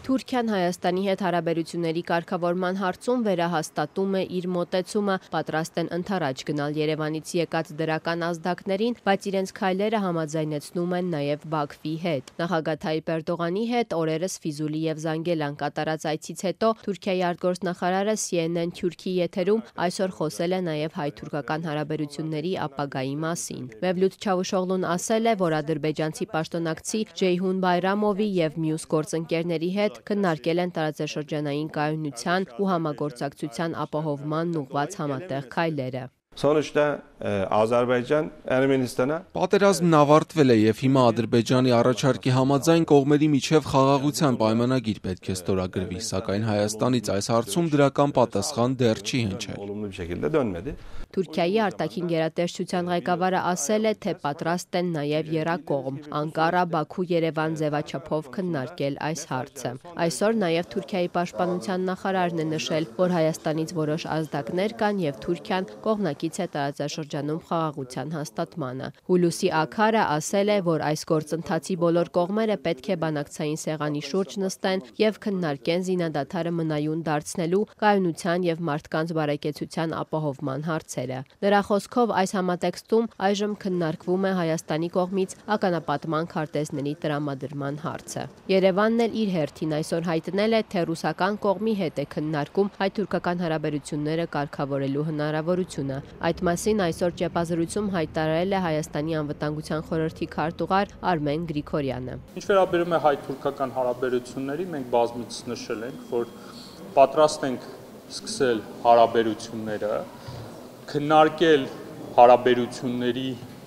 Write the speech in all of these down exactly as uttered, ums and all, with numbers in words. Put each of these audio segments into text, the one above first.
Թուրքիան Հայաստանի հետ հարաբերությունների կարգավորման հարցում վերահաստատում է իր մոտեցումը, պատրաստ են ընդառաջ գնալ Երևանից եկած դրական ազդակներին, բայց իրենց քայլերը համաձայնեցնում են նաև Բաքվի հետ։ Նախագահ Թայիպ Էրդողանի հետ օրերս Ֆիզուլի եւ Զանգելան կատարած այցից հետո Թուրքիայի արտգործնախարարը C N N Թուրքի եթերում այսօր խոսել է նաև հայ-թուրքական հարաբերությունների ապագայի մասին։ Մևլութ Չավուշօղլուն ասել է, որ ադրբեջանցի պաշտոնակցի Ջեյհուն Բայրամովի եւ մյուս գործընկերների հետ քննարկել են տարածաշրջանային կայունության ու համագործակցության ապահովմանն ուղղված համատեղ քայլերը։ Պատերազմն ավարտվել է եւ հիմա Ադրբեջանի առաջարկի համաձայն կողմերի միջև խաղաղության պայմանագիր պետք է ստորագրվի, սակայն Հայաստանից այս հարցում դրական պատասխան դեռ չի հնչել։ Թուրքիայի արտաքին գերատեսչության ղեկավարը ասել է, թե պատրաստ են նաև եռակողմ Անկարա, Բաքու, Երևան ձևաչափով քննարկել այս հարցը։ Այսօր նաև Թուրքիայի պաշտպանության նախարարն է նշել, որ Հայաստանից որոշ ազդակներ կան եւ Թուրքիան կողմնակից է տարածաշրջանում խաղաղության հաստատմանը։ Հուլուսի Աքարը ասել է, որ այս գործընթացի բոլոր կողմերը պետք է բանակցային սեղանի շուրջ նստեն եւ քննարկեն զինադադարը մնայուն դարձնելու, կայունության եւ մարդկանց բարեկեցության ապահովման հարցերը։ Նրա խոսքով այս համատեքստում այժմ քննարկվում է Հայաստանի կողմից ականապատման քարտեզների տրամադրման հարցը։ Երևանն էլ իր հերթին այսօր հայտնել է, թե ռուսական կողմի հետ է քննարկում հայ-թուրքական հարաբերությունները կարգավորելու հնարավորությունը։ Այդ մասին այսօր ճեպազրույցում հայտարարել է Հայաստանի անվտանգության խորհրդի քարտուղար Արմեն Գրիգորյանը։ Ինչ վերաբերում է հայ-թուրքական հարաբերությունների, մենք բազմիցս նշել ենք, որ պատրաստ ենք սկսել հարաբերությունները, քննարկել հարաբերությունների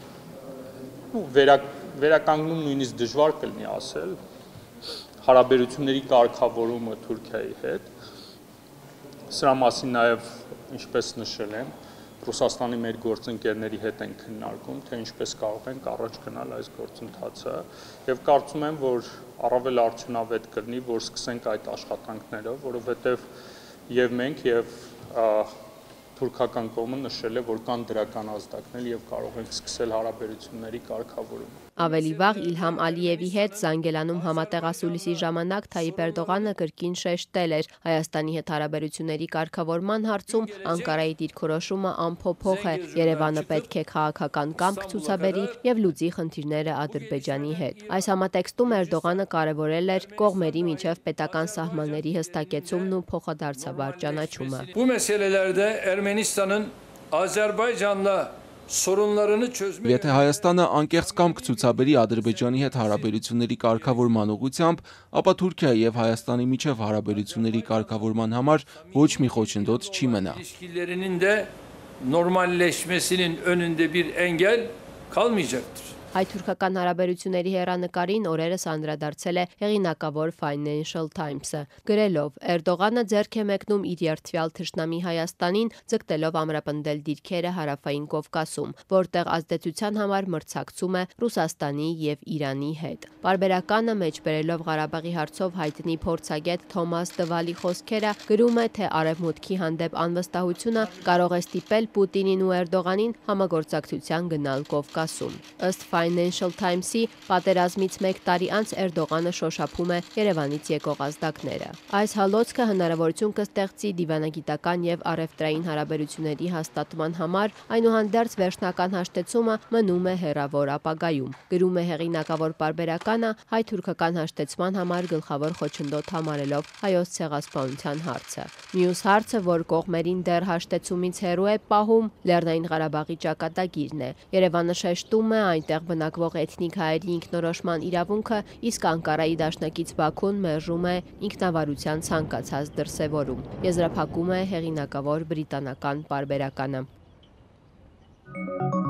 վերականգնում նույնիսկ դժվար կլինի ասել, հարաբերությունների կարգավորումը Թուրքիայի հետ, սրա մասին նաև ինչպես նշել եմ, Ռուսաստանի մեր գործընկերների հետ են քննարկում, թե ինչպես կարող ենք առաջ գնալ այս գործընթացը եւ կարծում եմ, որ առավել արդյունավետ կլինի, որ սկսենք այդ աշխատանքները, որովհետեւ եւ մենք եւ թուրքական կողմը նշել է, որ կան դրական ազդակներ եւ կարող ենք սկսել հարաբերությունների կարգավորումը։ Ավելի վաղ Իլհամ Ալիևի հետ Զանգելանում համատեղ ասուլիսի ժամանակ Թայիպ Էրդողանը կրկին շեշտել էր Հայաստանի հետ հարաբերությունների կարգավորման հարցում Անկարայի դիրքորոշումը անփոփոխ է, Երևանը պետք է քաղաքական կամք ցուցաբերի եւ լուծի խնդիրները Ադրբեջանի հետ։ Այս համատեքստում Էրդողանը կարևորել էր կողմերի միջև պետական սահմանների հստակեցումն ու փոխադարձաբար ճանաչումը։ Bu meselelerde Ermenistan'ın Azerbaycan'la Եթե Հայաստանը անկեղծ կամք ցուցաբերի Ադրբեջանի հետ հարաբերությունների կարգավորման ուղղությամբ, ապա Թուրքիայի եւ Հայաստանի միջև հարաբերությունների կարգավորման համար ոչ մի խոչընդոտ չի մնա։ Normalleşmesinin önünde bir engel kalmayacaktır. Հայ-թուրքական հարաբերությունների հեռանկարին օրերս անդրադարձել է հեղինակավոր Financial Times-ը, գրելով. Էրդողանը ձեռք է մեկնում իր երթվյալ թշնամի Հայաստանին, ձգտելով ամրապնդել դիրքերը Հարավային Կովկասում, որտեղ ազդեցության համար մրցակցում է Ռուսաստանի եւ Իրանի հետ։ Պարբերականը մեջ բերելով Ղարաբաղի հարցով հայտնի փորձագետ Թոմաս Դվալի խոսքերը գրում է, թե Արևմուտքի հանդեպ անվստահությունը կարող է ստիպել Պուտինին ու Էրդողանին համագործակցության գնալ Կովկասում։ Ըստ Financial Times-ի պատերազմից մեկ տարի անց Էրդողանը շոշափում է Երևանից եկող ազդակները։ Այս հալոցքը հնարավորություն կստեղծի դիվանագիտական եւ առևտրային հարաբերությունների հաստատման համար, այնուհանդերձ վերջնական հաշտեցումը մնում է հեռավոր ապագայում։ Գրում է հեղինակավոր պարբերականը հայ-թուրքական հաշտեցման համար գլխավոր խոչընդոտ համարելով հայոց ցեղասպանության հարցը։ Մյուս հարցը, որ կողմերին դեռ հաշտեցումից հեռու է պահում, Լեռնային Ղարաբաղի ճակատագիրն է։ Երևանը շեշտում է այնտեղ բնակվող էթնիկ հայերի ինքնորոշման իրավունքը, իսկ Անկարայի դաշնակից Բաքուն մերժում է ինքնավարության ցանկացած դրսևորում։ Եզրափակում է հեղինակավոր բրիտանական պարբերականը։